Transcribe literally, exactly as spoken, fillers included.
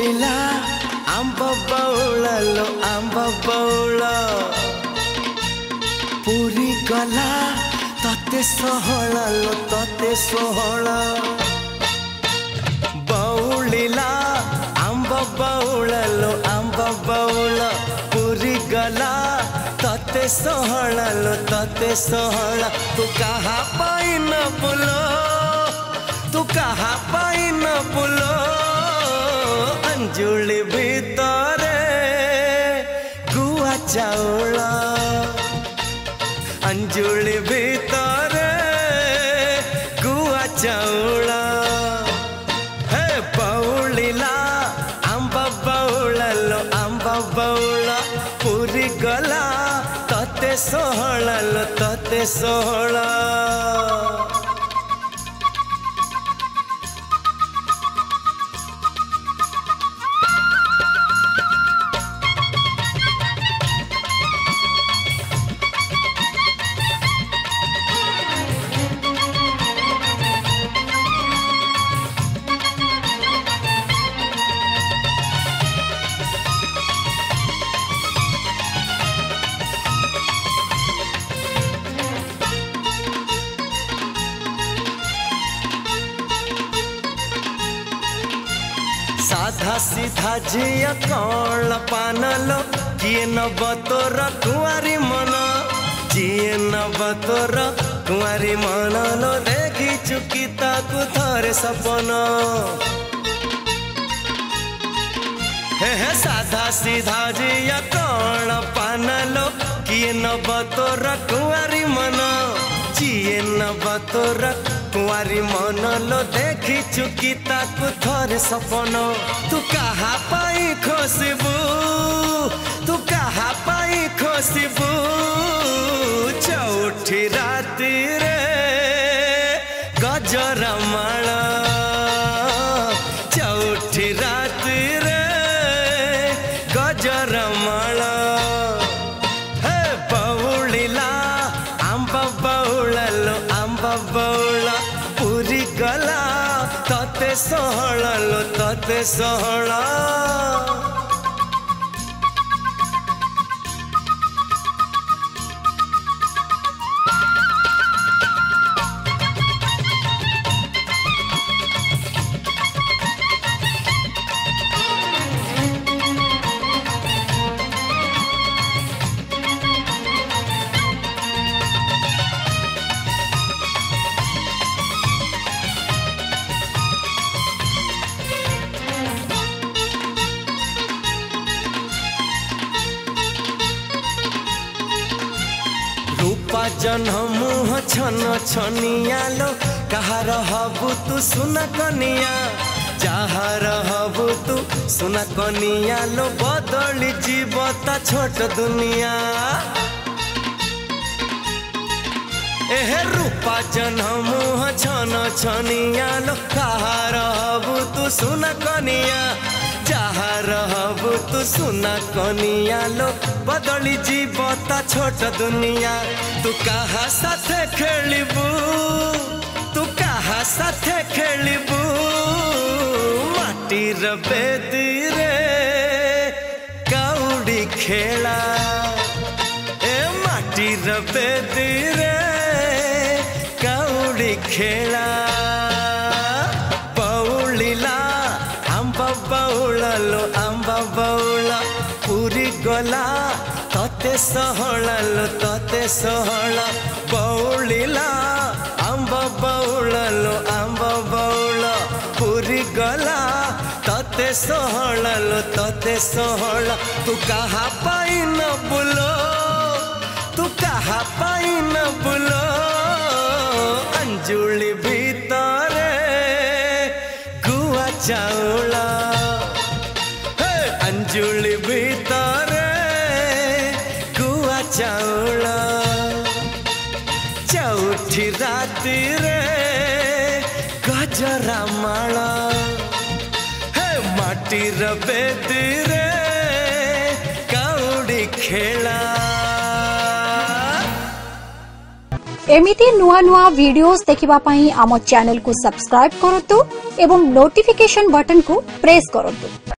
बौलिला आंब बौला लो आंब बौला पूरी गला तते सोहला लो तते सोहला बौलिला आंब बौला लो आंब बौला पूरी गला तते सोहला लो तते सोहला तू कहा पाई न बोलो तू कहा पाई न बोलो अंजुली भीतरे गुआ चाउला अंजुली भीतरे गुआ चाउला हे बौलिला आंब बौला लो आंब बौला पूरी गला तते सोहला लो तते सोहला साधा सीधा झिया कौन पानलो किए न बतोर कुआरी मन किए न बतोर कुआरी मन लो देखी चुकी ताकू थरे सपन हे हे साधा सीधा झिया कौन पानलो किए न बतोर कुआरी मन किए न बतोर कुआरी मन लो देखी चुकी ताकू थरे सपन तू कहा पाई खोसबू तू कहा पाई खोसबू चौठी राती रे गजरा माला चौठी राती रे गजरा माला हे बौलिला आंब बौला लो आंब बौला पूरी गला तते सोहला लो तते सोहला रूपा जन मुह छन छनिया लो कहार हबु तू सुना कनिया जहार हबु तू सुना कनिया लो बदली जीवता छोट दुनिया एहे रूपा जन मुह छन छनिया लो कहार हबु तू सुना कनिया जहार हबु तू सुना कनिया लो बदली जीवता छोट दुनिया तू कहा साथे खेलिबू तू कहा साथे खेलिबू माटीर बेदी रे कौड़ी खेला ए माटीर बेदी रे कौड़ी खेला बौलिला आंब बौला लो आंब बौला पूरी गला तते सोहला लो तते सोहला बौलिला आंब बौला लो आंब बौला पूरी गला तते सोहला लो तते सोहला तू कहा पाई न बोलो तू कहा पाई न बोलो अंजुली भीतरे गुआ चाउला अंजुली भीतरे गुआ चाउला चौठी राती रे गजरा माला हे माटीर बेदी रे कौड़ी खेला एमिति नुआ नुआ वीडियोस देखिबा पई आम चैनल को सब्सक्राइब करतु एवं नोटिफिकेशन बटन को प्रेस करतु।